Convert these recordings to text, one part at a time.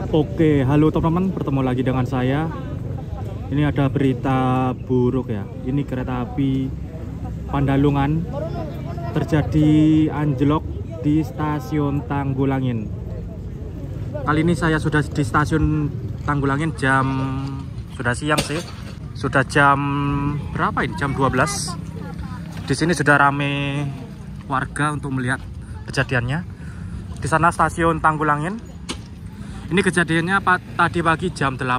Oke, halo teman-teman, bertemu lagi dengan saya. Ini ada berita buruk ya. Ini kereta api Pandalungan terjadi anjlok di stasiun Tanggulangin. Kali ini saya sudah di stasiun Tanggulangin sudah siang sih. Sudah jam berapa ini? Jam 12. Di sini sudah rame warga untuk melihat kejadiannya. Di sana stasiun Tanggulangin. Ini kejadiannya tadi pagi jam 8.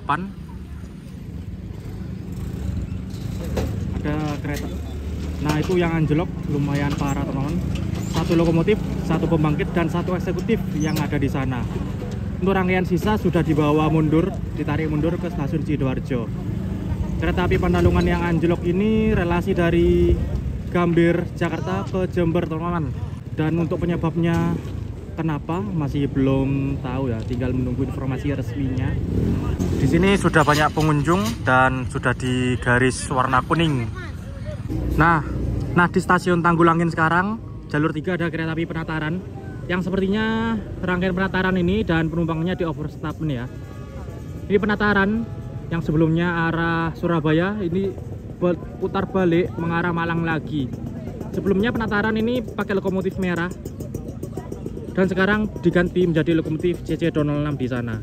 Ada kereta. Nah, itu yang anjlok lumayan parah, teman-teman. Satu lokomotif, satu pembangkit, dan satu eksekutif yang ada di sana. Untuk rangkaian sisa sudah dibawa mundur, ditarik mundur ke stasiun Sidoarjo. Kereta api Pandalungan yang anjlok ini relasi dari Gambir, Jakarta ke Jember, teman-teman. Dan untuk penyebabnya kenapa masih belum tahu ya, tinggal menunggu informasi resminya. Di sini sudah banyak pengunjung dan sudah di garis warna kuning. Nah di stasiun Tanggulangin sekarang jalur 3 ada kereta api Penataran yang sepertinya rangkaian Penataran ini dan penumpangnya di overstatement ya. Ini Penataran yang sebelumnya arah Surabaya, ini putar balik mengarah Malang lagi. Sebelumnya Penataran ini pakai lokomotif merah dan sekarang diganti menjadi lokomotif CC206 di sana.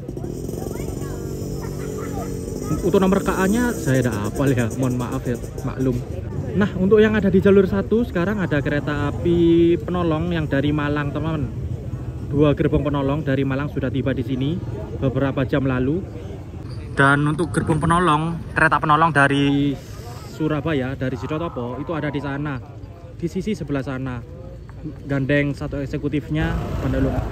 Untuk nomor KA-nya saya tidak hafal ya, mohon maaf ya, maklum. Nah, untuk yang ada di jalur 1 sekarang ada kereta api penolong yang dari Malang, teman-teman. 2 gerbong penolong dari Malang sudah tiba di sini beberapa jam lalu. Dan untuk gerbong penolong, kereta penolong dari Surabaya, dari Sidotopo itu ada di sana, di sisi sebelah sana. Gandeng satu eksekutifnya Pandalungan.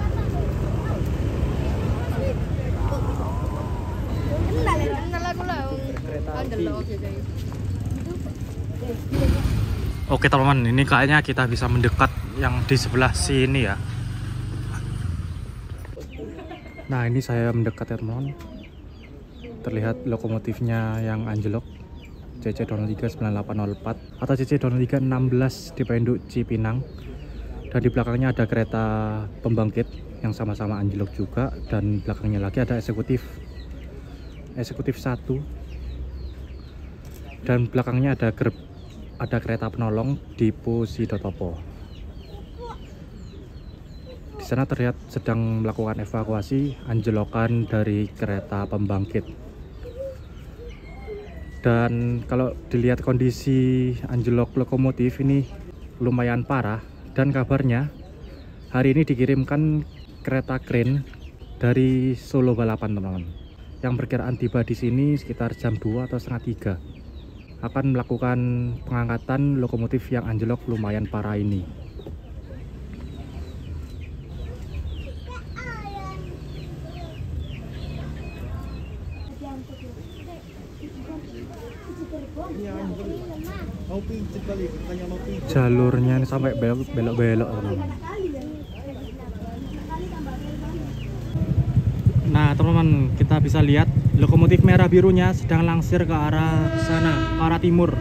Oke teman-teman, ini kayaknya kita bisa mendekat yang di sebelah sini ya. Nah, ini saya mendekat ya teman-teman. Terlihat lokomotifnya yang anjlok, CC203 9804 atau CC203 16 di Penduk Cipinang. Dan di belakangnya ada kereta pembangkit yang sama-sama anjlok juga, dan belakangnya lagi ada eksekutif 1, dan belakangnya ada kereta penolong di Sidotopo. Di sana terlihat sedang melakukan evakuasi anjlokan dari kereta pembangkit. Dan kalau dilihat kondisi anjlok lokomotif ini lumayan parah. Dan kabarnya hari ini dikirimkan kereta kren dari Solo Balapan, teman-teman, yang perkiraan tiba di sini sekitar jam 2 atau setengah 3, akan melakukan pengangkatan lokomotif yang anjlok lumayan parah ini. Jalurnya ini sampai belok-belok. Nah teman-teman, kita bisa lihat lokomotif merah birunya sedang langsir ke arah sana, ke arah timur.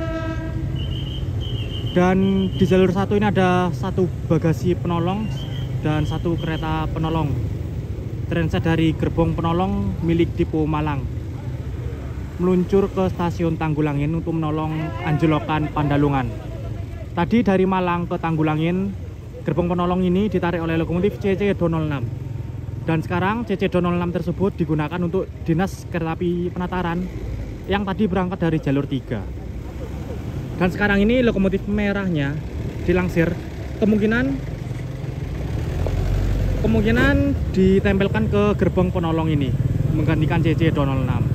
Dan di jalur 1 ini ada satu bagasi penolong dan satu kereta penolong transit dari gerbong penolong milik Dipo Malang meluncur ke stasiun Tanggulangin untuk menolong anjlokan Pandalungan. Tadi dari Malang ke Tanggulangin, gerbong penolong ini ditarik oleh lokomotif CC206. Dan sekarang CC206 tersebut digunakan untuk dinas kereta api Penataran yang tadi berangkat dari jalur 3. Dan sekarang ini lokomotif merahnya dilangsir, kemungkinan ditempelkan ke gerbong penolong ini menggantikan CC206.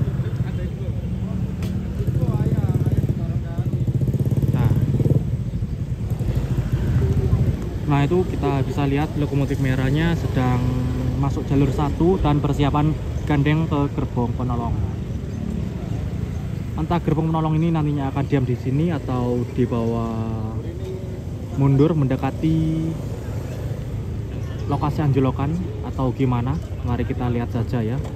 Nah itu kita bisa lihat lokomotif merahnya sedang masuk jalur 1 dan persiapan gandeng ke gerbong penolong. Entah gerbong penolong ini nantinya akan diam di sini atau dibawa mundur mendekati lokasi anjlokan atau gimana. Mari kita lihat saja ya.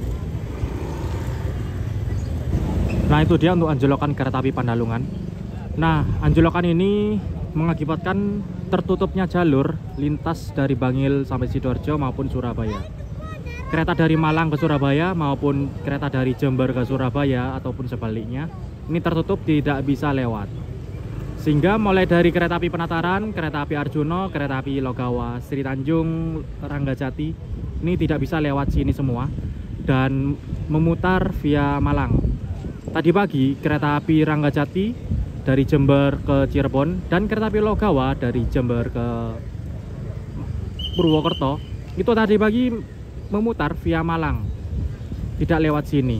Nah itu dia untuk anjlokan kereta api Pandalungan. Nah anjlokan ini mengakibatkan tertutupnya jalur lintas dari Bangil sampai Sidoarjo maupun Surabaya. kereta dari Malang ke Surabaya maupun kereta dari Jember ke Surabaya ataupun sebaliknya ini tertutup, tidak bisa lewat. Sehingga mulai dari kereta api Penataran, kereta api Arjuna, kereta api Logawa, Sri Tanjung, Ranggajati ini tidak bisa lewat sini semua dan memutar via Malang. Tadi pagi kereta api Ranggajati dari Jember ke Cirebon dan kereta api Logawa dari Jember ke Purwokerto itu tadi pagi memutar via Malang, tidak lewat sini.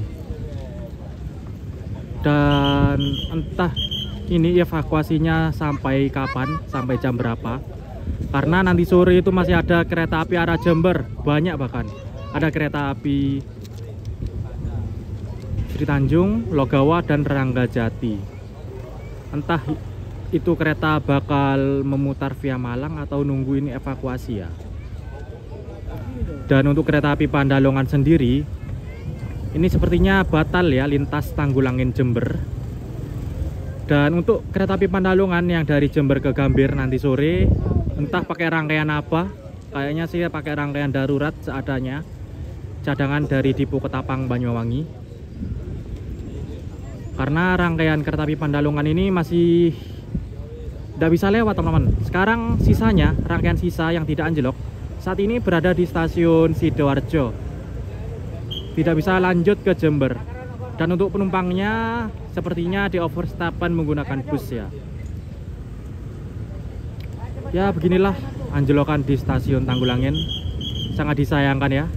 Dan entah ini evakuasinya sampai kapan, sampai jam berapa, karena nanti sore itu masih ada kereta api arah Jember, banyak bahkan ada kereta api Sri Tanjung, Logawa, dan Ranggajati. Entah itu kereta bakal memutar via Malang atau nunggu ini evakuasi ya. Dan untuk kereta api Pandalongan sendiri ini sepertinya batal ya lintas Tanggulangin Jember. Dan untuk kereta api Pandalongan yang dari Jember ke Gambir nanti sore entah pakai rangkaian apa, kayaknya sih pakai rangkaian darurat seadanya, cadangan dari Dipo Ketapang Banyuwangi. Karena rangkaian kereta api Pandalongan ini masih tidak bisa lewat teman-teman. Sekarang sisanya, rangkaian sisa yang tidak anjlok saat ini berada di stasiun Sidoarjo, tidak bisa lanjut ke Jember. Dan untuk penumpangnya sepertinya di overstappen menggunakan bus ya. Ya beginilah anjlokan di stasiun Tanggulangin, sangat disayangkan ya.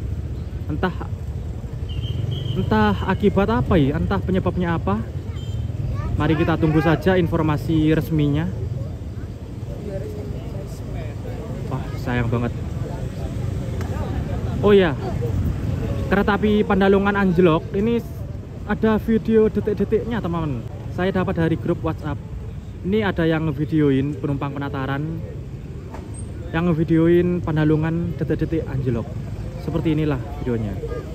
Entah akibat apa ya, entah penyebabnya apa. Mari kita tunggu saja informasi resminya. Wah sayang banget. Oh ya, kereta api Pandalongan anjlok ini ada video detik-detiknya teman-teman. Saya dapat dari grup WhatsApp. Ini ada yang ngevideoin penumpang Penataran, yang ngevideoin Pandalongan detik-detik anjlok. Seperti inilah videonya.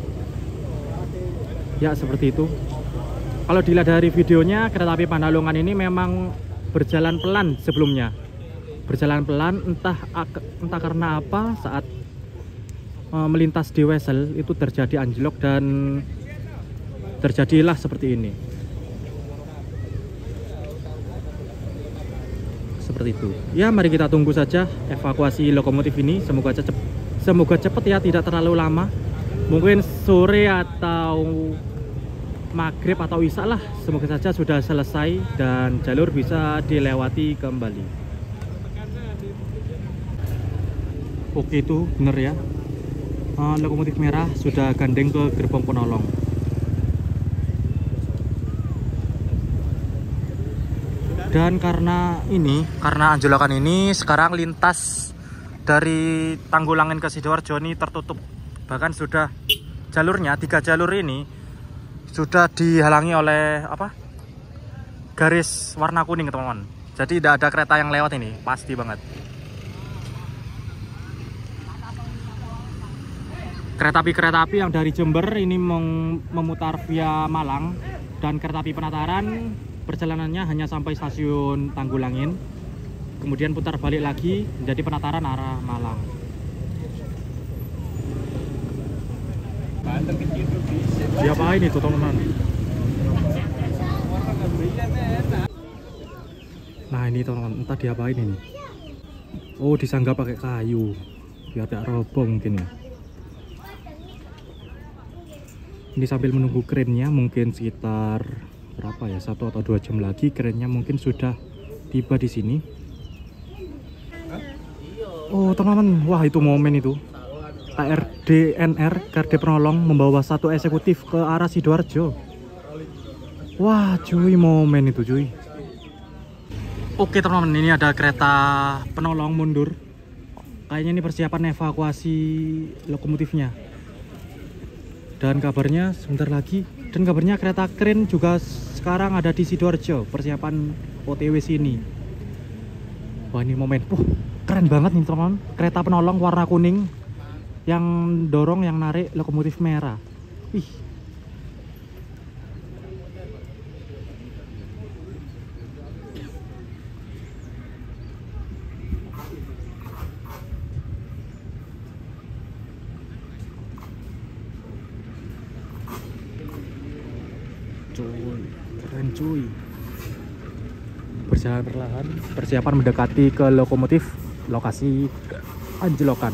Ya seperti itu. Kalau dilihat dari videonya, kereta api Pandalongan ini memang berjalan pelan sebelumnya. Berjalan pelan entah karena apa, saat melintas di Wesel itu terjadi anjlok dan terjadilah seperti ini. Seperti itu. Ya mari kita tunggu saja evakuasi lokomotif ini. Semoga cepat ya, tidak terlalu lama. Mungkin sore atau maghrib atau isya lah, semoga saja sudah selesai dan jalur bisa dilewati kembali. Oke itu bener ya, lokomotif merah sudah gandeng ke gerbong penolong. Dan karena anjlokan ini sekarang lintas dari Tanggulangin ke Sidoarjo ini tertutup. Bahkan sudah jalurnya, 3 jalur ini sudah dihalangi oleh garis warna kuning teman-teman. Jadi tidak ada kereta yang lewat ini, pasti banget. Kereta api yang dari Jember ini memutar via Malang, dan kereta api Penataran perjalanannya hanya sampai stasiun Tanggulangin, kemudian putar balik lagi menjadi Penataran arah Malang. Diapain itu teman-teman? Nah ini teman-teman, entah diapain ini. Oh disanggah pakai kayu biar tidak roboh mungkin ya. Ini sambil menunggu kerennya, mungkin sekitar berapa ya, 1 atau 2 jam lagi kerennya mungkin sudah tiba di sini. Oh teman-teman, wah itu momen itu. KRD penolong membawa 1 eksekutif ke arah Sidoarjo. Wah cuy, momen itu cuy. Oke teman-teman, ini ada kereta penolong mundur. Kayaknya ini persiapan evakuasi lokomotifnya. Dan kabarnya sebentar lagi, dan kabarnya kereta kren juga sekarang ada di Sidoarjo, persiapan OTW sini. Wah ini momen, keren banget nih teman-teman. Kereta penolong warna kuning yang dorong, yang narik lokomotif merah. Wih. cuy, keren cuy. Berjalan perlahan, persiapan mendekati ke lokomotif, lokasi anjlokan.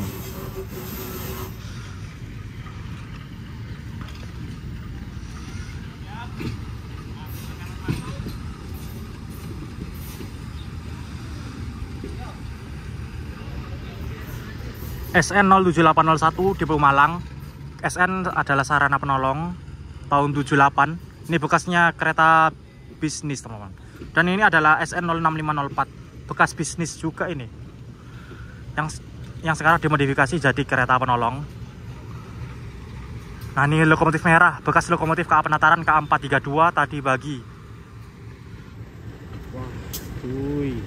SN 07801 Depo Malang. SN adalah sarana penolong tahun 78. Ini bekasnya kereta bisnis, teman-teman. Dan ini adalah SN 06504, bekas bisnis juga ini. Yang sekarang dimodifikasi jadi kereta penolong. Nah, ini lokomotif merah, bekas lokomotif KA Penataran KA432 tadi pagi. Wah, cuy.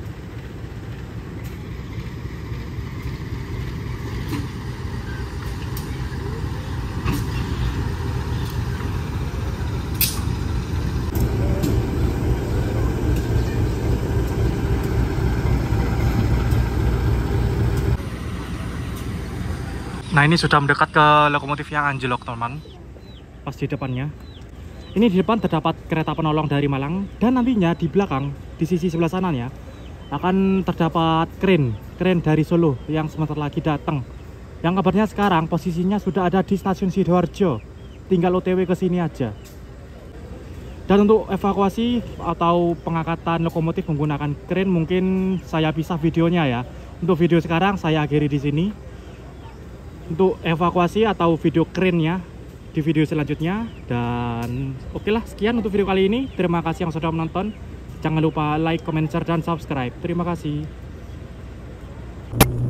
Nah, ini sudah mendekat ke lokomotif yang anjlok, teman-teman. Pas di depannya. Ini di depan terdapat kereta penolong dari Malang. Dan nantinya di belakang, di sisi sebelah sananya, akan terdapat kren dari Solo yang sebentar lagi datang. Yang kabarnya sekarang posisinya sudah ada di stasiun Sidoarjo. Tinggal OTW ke sini aja. Dan untuk evakuasi atau pengangkatan lokomotif menggunakan kren mungkin saya pisah videonya ya. Untuk video sekarang saya akhiri di sini. Untuk evakuasi atau video kerennya di video selanjutnya. Dan oke lah, sekian untuk video kali ini. Terima kasih yang sudah menonton. Jangan lupa like, comment, share, dan subscribe. Terima kasih.